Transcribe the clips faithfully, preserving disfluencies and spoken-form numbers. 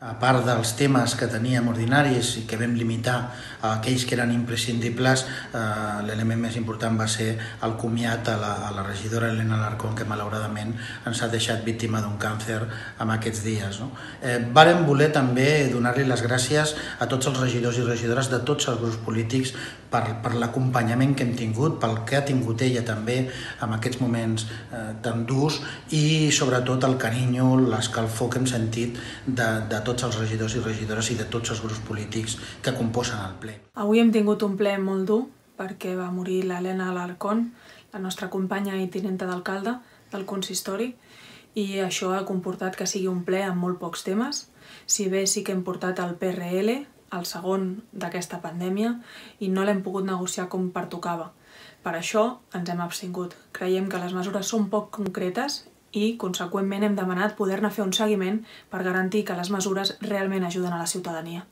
A part dels temes que teníem ordinaris i que vam limitar a aquells que eren imprescindibles, eh, l'element més important va ser el comiat a la, a la regidora Elena Alarcón, que malauradament ens ha deixat víctima d'un càncer en aquests dies. No? Eh, vàrem voler també donar-li les gràcies a tots els regidors i regidores de tots els grups polítics per, per l'acompanyament que hem tingut, pel que ha tingut ella també en aquests moments eh, tan durs i sobretot el carinyo, l'escalfor que hem sentit de, de tots els regidors i regidores i de tots els grups polítics que composen el ple. Avui hem tingut un ple molt dur perquè va morir l'Elena Alarcón, la nostra companya i tinenta d'alcalde del consistori, i això ha comportat que sigui un ple amb molt pocs temes, si bé sí que hem portat el P R L, el segon d'aquesta pandèmia, i no l'hem pogut negociar com pertocava. Per això ens hem abstingut. Creiem que les mesures són poc concretes i, conseqüentment, hem demanat poder-ne fer un seguiment per garantir que les mesures realment ajuden a la ciutadania.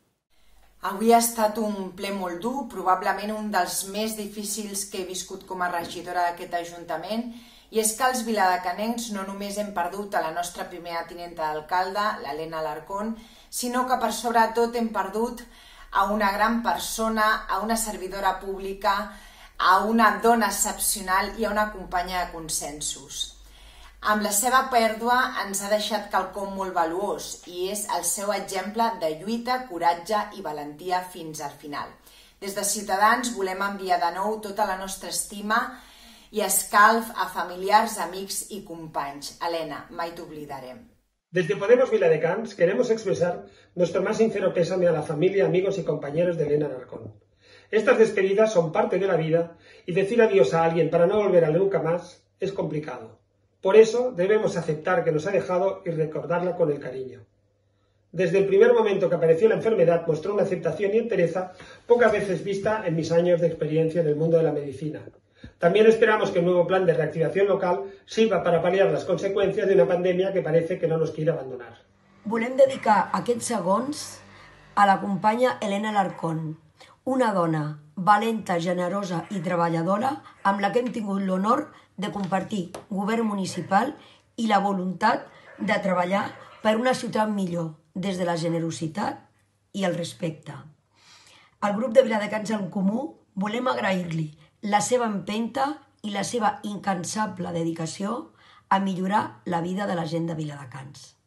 Avui ha estat un ple molt dur, probablement un dels més difícils que he viscut com a regidora d'aquest Ajuntament, i és que els viladecanencs no només hem perdut a la nostra primera tinenta d'alcalde, l'Elena Alarcón, sinó que per sobretot hem perdut a una gran persona, a una servidora pública, a una dona excepcional i a una companya de consensos. Amb la seva pèrdua ens ha deixat quelcom molt valuós i és el seu exemple de lluita, coratge i valentia fins al final. Des de Ciutadans volem enviar de nou tota la nostra estima i escalf a familiars, amics y companys. Elena, mai t'oblidarem. Desde Podemos Viladecans queremos expresar nuestro más sincero pésame a la familia, amigos y compañeros de Elena Alarcón. Estas despedidas son parte de la vida y decir adiós a alguien para no volver a nunca más es complicado. Por eso debemos aceptar que nos ha dejado y recordarla con el cariño. Desde el primer momento que apareció la enfermedad mostró una aceptación y entereza pocas veces vista en mis años de experiencia en el mundo de la medicina. También esperamos que el nuevo plan de reactivación local sirva para paliar las consecuencias de una pandemia que parece que no nos quiere abandonar. Volem dedicar aquests segons a la companya Elena Alarcón, una dona valenta, generosa i treballadora amb la que hem tingut l'honor de compartir govern municipal i la voluntat de treballar per una ciutat millor des de la generositat i el respecte. Al grup de Viladecans en Comú volem agrair-li la seva empenta i la seva incansable dedicació a millorar la vida de la gent de Viladecans.